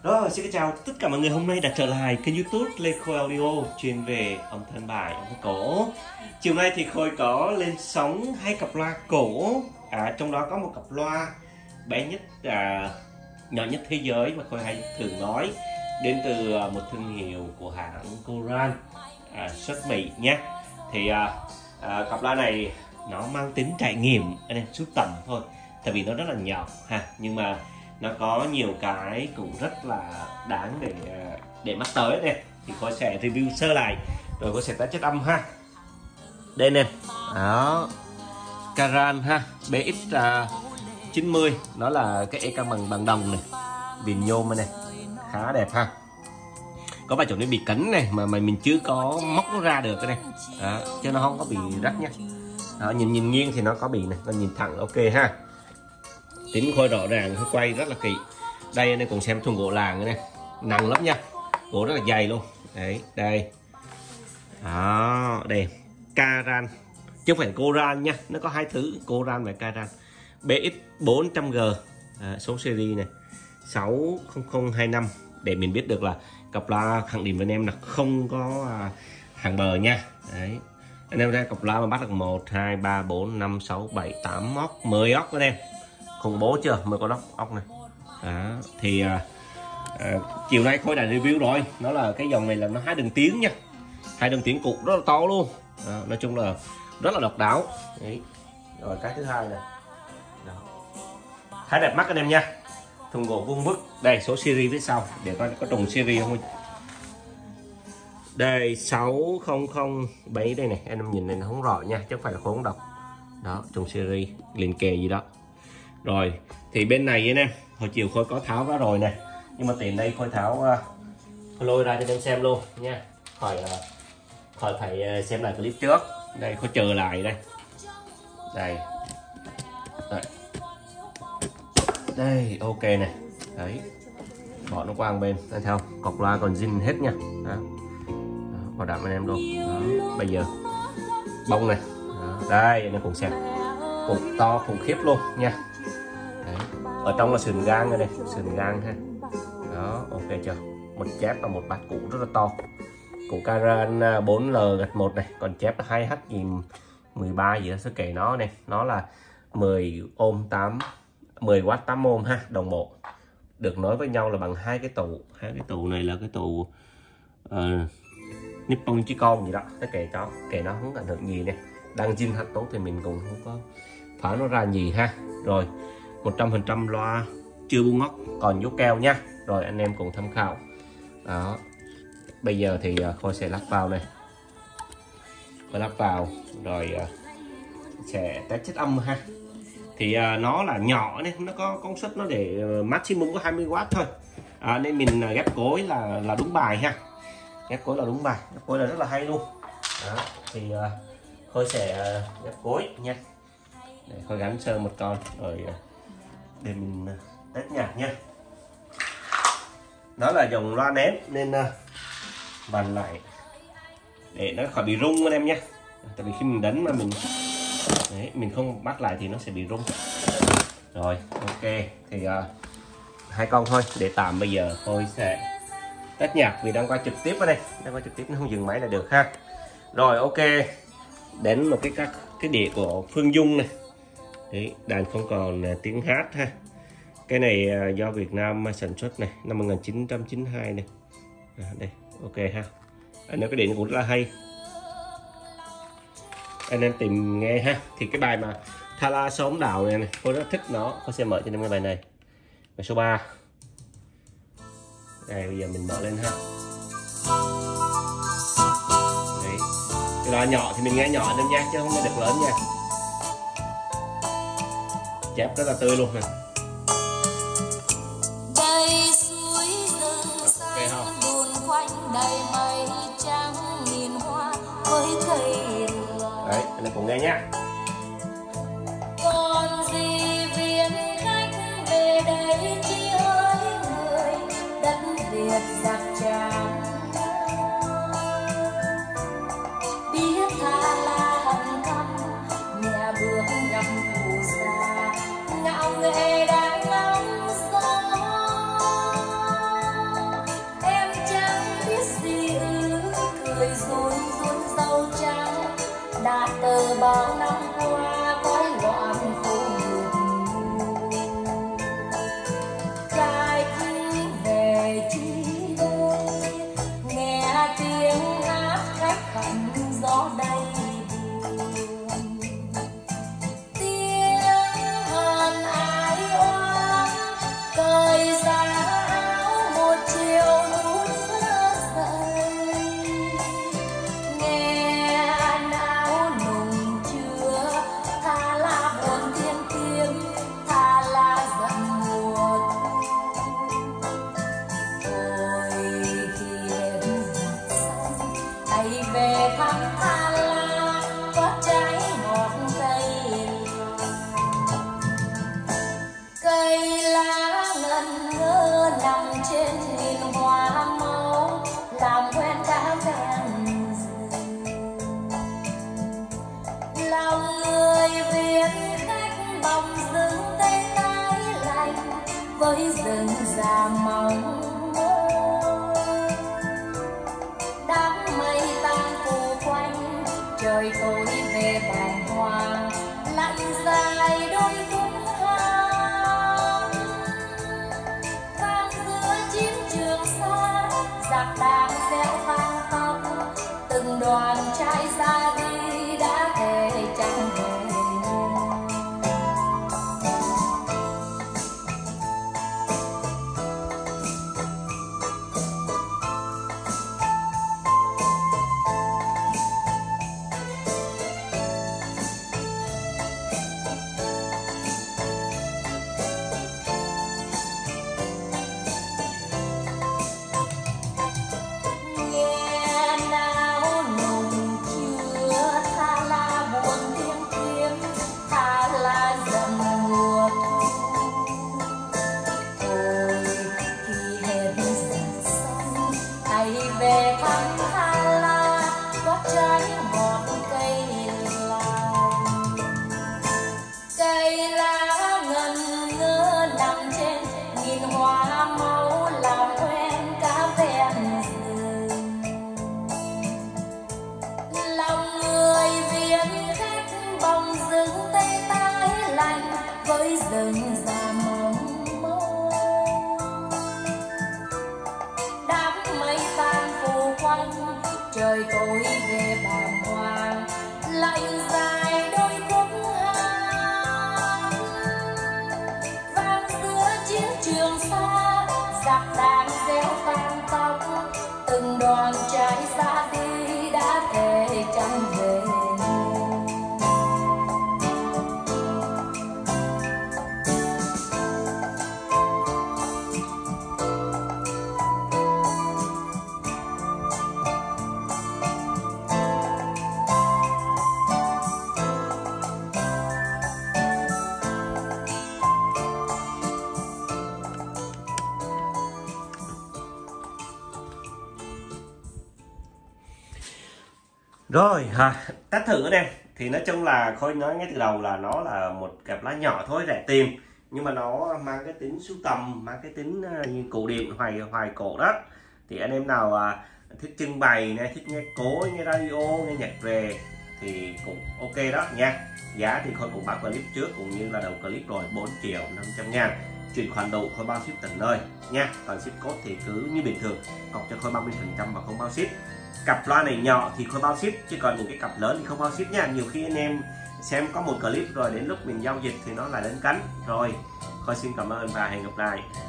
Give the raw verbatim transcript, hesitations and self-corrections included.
Rồi, xin chào tất cả mọi người, hôm nay đã trở lại kênh YouTube Lê Khôi Audio chuyên về âm thanh bài, âm thanh cổ. Chiều nay thì Khôi có lên sóng hai cặp loa cổ, à, trong đó có một cặp loa bé nhất, à, nhỏ nhất thế giới mà Khôi hay thường nói, đến từ một thương hiệu của hãng Coran, à, xuất Mỹ nhé. Thì à, à, cặp loa này nó mang tính trải nghiệm anh em, sưu tầm thôi, tại vì nó rất là nhỏ ha, nhưng mà nó có nhiều cái cũng rất là đáng để để mắt tới đây. Thì Khôi sẽ review sơ lại rồi Khôi sẽ test chất âm ha. Đây nè, đó, Caran ha, bê ích chín mươi, nó là cái e căng bằng bằng đồng này, viền nhôm này, khá đẹp ha. Có vài chỗ nó bị cấn này mà mà mình chưa có móc nó ra được cái này, đó, chứ nó không có bị rách nhá. Đó, nhìn nhìn nghiêng thì nó có bị này, còn nhìn thẳng ok ha. Tính Khôi rõ ràng, Khôi quay rất là kỹ. Đây anh em cùng xem thùng gỗ làng này, nặng lắm nha, gỗ rất là dày luôn. Đấy, đây, đó, đây, Caran, chứ không phải Coran nha, nó có hai thứ, Coran và Caran. bê ích bốn trăm G, à, số series này sáu không không hai năm, để mình biết được là cặp loa khẳng định với anh em là không có à, hàng bờ nha. Đấy, anh em ra cặp loa mà bắt được một hai ba bốn năm sáu bảy tám móc, mười óc anh em, khủng bố chưa, mới có óc óc này. Đó, thì à, à, chiều nay Khôi đã review rồi, nó là cái dòng này là nó hai đường tiếng nha, hai đường tiếng cục rất là to luôn. Đó, nói chung là rất là độc đáo. Đấy. Rồi cái thứ hai này, đó, khá đẹp mắt anh em nha, thùng gỗ vuông vức. Đây số series phía sau để coi có trùng series không. Đây sáu không không bảy đây này, anh em nhìn này nó không rõ nha, chứ không phải là Khôi không đọc. Đó, trùng series liền kề gì đó. Rồi thì bên này anh em, hồi chiều Khôi có tháo ra rồi này, nhưng mà tiền đây Khôi tháo, Khôi lôi ra cho anh em xem luôn nha, khỏi khỏi phải xem lại clip trước. Đây Khôi chờ lại đây, đây đây, đây ok này. Đấy, bỏ nó qua một bên, thấy không, cọc loa còn zin hết nha. Đó, đó, bảo đảm anh em luôn. Đó, bây giờ bông này. Đó, đây anh em cùng xem, cục to khủng khiếp luôn nha. Đấy, ở trong là sườn gang đây, sườn gang ha. Đó, ok chưa, một chép và một bát cũ rất là to, củ Caran bốn L gạch một này, còn chép là hai H gì mười ba gì đó, sẽ kể nó này, nó là mười ohm tám, mười W tám ohm ha, đồng bộ, được nối với nhau là bằng hai cái tụ, hai cái tụ này là cái tụ uh, Nippon chỉ con gì đó, cái kệ đó, kệ nó không ảnh hưởng gì nè, đang zin hạt tốt thì mình cũng không có phá nó ra gì ha. Rồi một trăm phần trăm loa chưa buông ngóc, còn dấu keo nha. Rồi anh em cùng tham khảo. Đó, bây giờ thì Khôi sẽ lắp vào này, Khôi lắp vào rồi sẽ test chất âm ha. Thì uh, nó là nhỏ nên nó có công suất nó để uh, maximum có hai mươi W thôi, à, nên mình uh, ghép cối là là đúng bài ha, ghép cối là đúng bài, ghép cối là rất là hay luôn. Đó, thì uh, Khôi sẽ uh, ghép cối nha, để Khôi gắn sơ một con rồi uh, để mình uh, test nhạc nha. Nó là dòng loa nén nên uh, vặn lại để nó khỏi bị rung anh em nhé, tại vì khi mình đánh mà mình đấy, mình không bắt lại thì nó sẽ bị rung. Rồi ok, thì uh, hai con thôi để tạm. Bây giờ tôi sẽ test nhạc vì đang quay trực tiếp ở đây, đang quay trực tiếp nó không dừng máy là được ha. Rồi ok, đến một cái các cái đĩa của Phương Dung này. Đấy, đàn không còn uh, tiếng hát ha, cái này uh, do Việt Nam sản xuất này, năm một nghìn chín trăm chín mươi hai này. À, đây ok ha, anh em cái đĩa cũng rất là hay, anh em tìm nghe ha. Thì cái bài mà Tha La Sống Đảo này, này tôi rất thích nó, tôi sẽ mở cho anh em cái bài này, bài số ba. Đây bây giờ mình mở lên ha. Đấy, cái loa nhỏ thì mình nghe nhỏ anh em nha, chứ không nghe được lớn nha. Chép rất là tươi luôn nè. Ok không? Đấy, anh em cùng nghe nhé. Còn gì viễn khách về đây chỉ hỡi người đất Việt giặc tràn, biết Tha La hận thăm nhà bước gặp phù sa, ngạo nghễ đã ngắm gió. trên nghìn hoa màu làm quen cả ven lòng người Việt khách bồng rừng tê tái lạnh với rừng già mỏng mơ đám mây tan phủ quanh trời tối về bàng hoàng lạnh dài đôi khúc hát vang giữa chiến trường xa giặc đang réo vang tóc từng đoàn trai ra đi đã thề chẳng về. Về thăm Hà La có trái ngọt cây làng cây lá ngần ngơ nằm trên nghìn hoa màu làm quen cả ven rừng lòng người Việt khách bồng rừng tê tái lạnh với rừng già mỏng mơ đám mây tan phủ quanh trời tối về bàng hoàng lạnh dài đôi khúc hát vang giữa chiến trường xa giặc đang réo vang tóc từng đoàn trai ra đi đã thề chẳng về. Rồi ha, tắt thử ở đây thì nói chung là Khôi nói ngay từ đầu là nó là một cặp lá nhỏ thôi, rẻ tiền, nhưng mà nó mang cái tính sưu tầm, mang cái tính như cổ điển hoài hoài cổ đó. Thì anh em nào à, thích trưng bày này, thích nghe cố, nghe radio, nghe nhạc về thì cũng ok đó nha. Giá thì Khôi cũng báo clip trước cũng như là đầu clip rồi, bốn triệu năm trăm ngàn, chuyển khoản đủ Khôi bao ship tận nơi nha. Còn ship code thì cứ như bình thường, cọc cho Khôi ba mươi phần trăm và không bao ship. Cặp loa này nhỏ thì Khôi bao ship, chứ còn những cái cặp lớn thì không bao ship nha. Nhiều khi anh em xem có một clip rồi đến lúc mình giao dịch thì nó lại đến cánh. Rồi Khôi xin cảm ơn và hẹn gặp lại.